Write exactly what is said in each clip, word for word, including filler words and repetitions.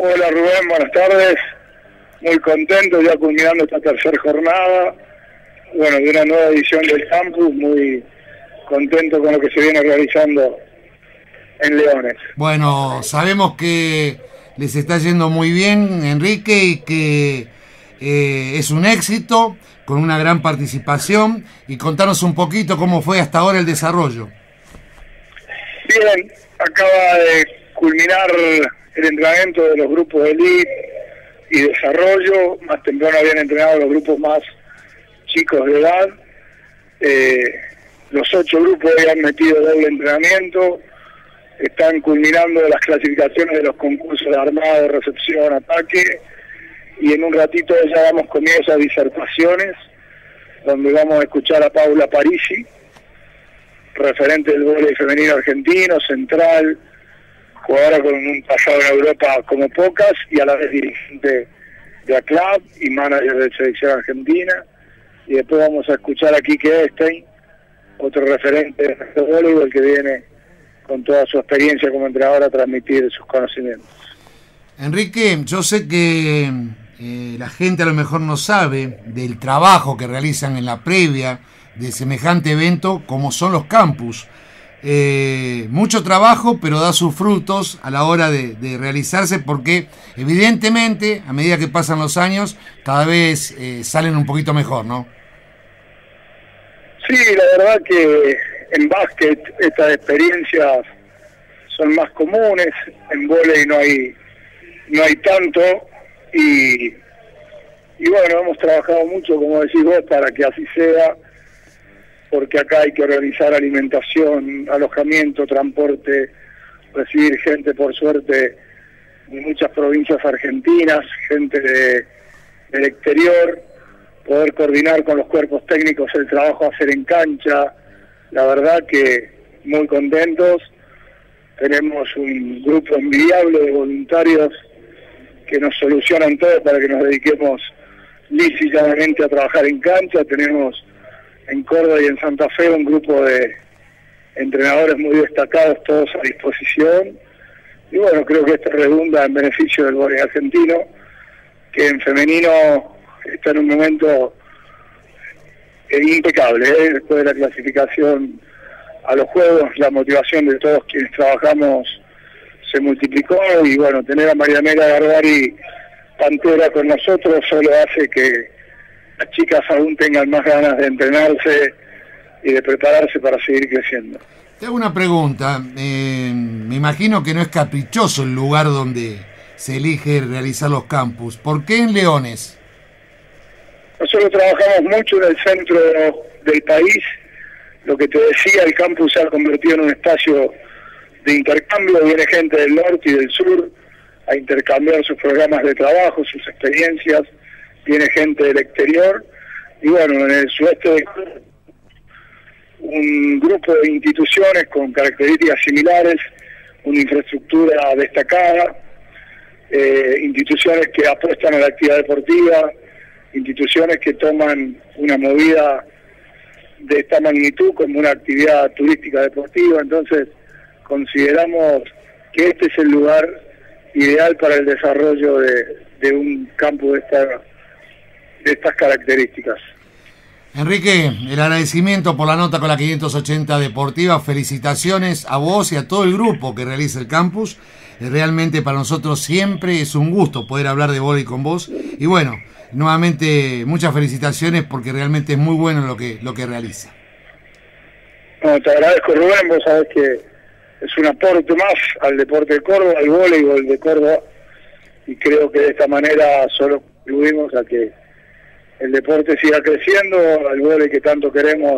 Hola Rubén, buenas tardes. Muy contento ya culminando esta tercera jornada, bueno, de una nueva edición del campus, muy contento con lo que se viene realizando en Leones. Bueno, sabemos que les está yendo muy bien, Enrique, y que eh, es un éxito, con una gran participación, y contanos un poquito cómo fue hasta ahora el desarrollo. Bien, acaba de culminar el entrenamiento de los grupos de elite y desarrollo. Más temprano habían entrenado los grupos más chicos de edad. Eh, los ocho grupos habían metido doble entrenamiento. Están culminando las clasificaciones de los concursos de armado, recepción, ataque, y en un ratito ya damos comienzo a disertaciones, donde vamos a escuchar a Paula Parisi, referente del vóley femenino argentino, central, jugadora con un pasado en Europa como pocas, y a la vez dirigente de A C L A B y manager de selección argentina. Y después vamos a escuchar a Quique Estein, otro referente de voleibol que viene con toda su experiencia como entrenador a transmitir sus conocimientos. Enrique, yo sé que eh, la gente a lo mejor no sabe del trabajo que realizan en la previa de semejante evento como son los campus. Eh, mucho trabajo, pero da sus frutos a la hora de, de realizarse, porque evidentemente a medida que pasan los años cada vez eh, salen un poquito mejor, ¿no? Sí, la verdad que en básquet estas experiencias son más comunes, en vóley no hay no hay tanto, y, y bueno, hemos trabajado mucho, como decís vos, para que así sea, porque acá hay que organizar alimentación, alojamiento, transporte, recibir gente, por suerte, de muchas provincias argentinas, gente de, del exterior, poder coordinar con los cuerpos técnicos el trabajo a hacer en cancha. La verdad que muy contentos. Tenemos un grupo envidiable de voluntarios que nos solucionan todo para que nos dediquemos lícitamente a trabajar en cancha. Tenemos en Córdoba y en Santa Fe un grupo de entrenadores muy destacados, todos a disposición. Y bueno, creo que esto redunda en beneficio del vóley argentino, que en femenino está en un momento impecable, ¿eh? Después de la clasificación a los Juegos, la motivación de todos quienes trabajamos se multiplicó, y bueno, tener a Marianela Garbari Pantera con nosotros solo hace que las chicas aún tengan más ganas de entrenarse y de prepararse para seguir creciendo. Te hago una pregunta, eh, me imagino que no es caprichoso el lugar donde se elige realizar los campus. ¿Por qué en Leones? Nosotros trabajamos mucho en el centro del país. Lo que te decía, el campus se ha convertido en un espacio de intercambio. Viene gente del norte y del sur a intercambiar sus programas de trabajo, sus experiencias. Viene gente del exterior. Y bueno, en el sudeste de un grupo de instituciones con características similares, una infraestructura destacada, eh, instituciones que apuestan a la actividad deportiva, instituciones que toman una movida de esta magnitud como una actividad turística deportiva. Entonces consideramos que este es el lugar ideal para el desarrollo de, de un campo de, esta, de estas características. Enrique, el agradecimiento por la nota con la quinientos ochenta Deportiva. Felicitaciones a vos y a todo el grupo que realiza el campus. Realmente para nosotros siempre es un gusto poder hablar de vóley con vos. Y bueno, nuevamente muchas felicitaciones, porque realmente es muy bueno lo que lo que realiza. Bueno, te agradezco, Rubén. Vos sabés que es un aporte más al deporte de Córdoba, al voleibol de Córdoba, y creo que de esta manera solo contribuimos a que el deporte siga creciendo, al vóley que tanto queremos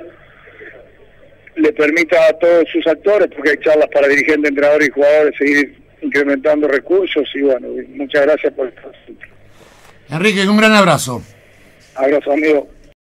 le permita a todos sus actores, porque hay charlas para dirigentes, entrenadores y jugadores, seguir incrementando recursos. Y bueno, muchas gracias por esto. Enrique, un gran abrazo. Abrazo, amigo.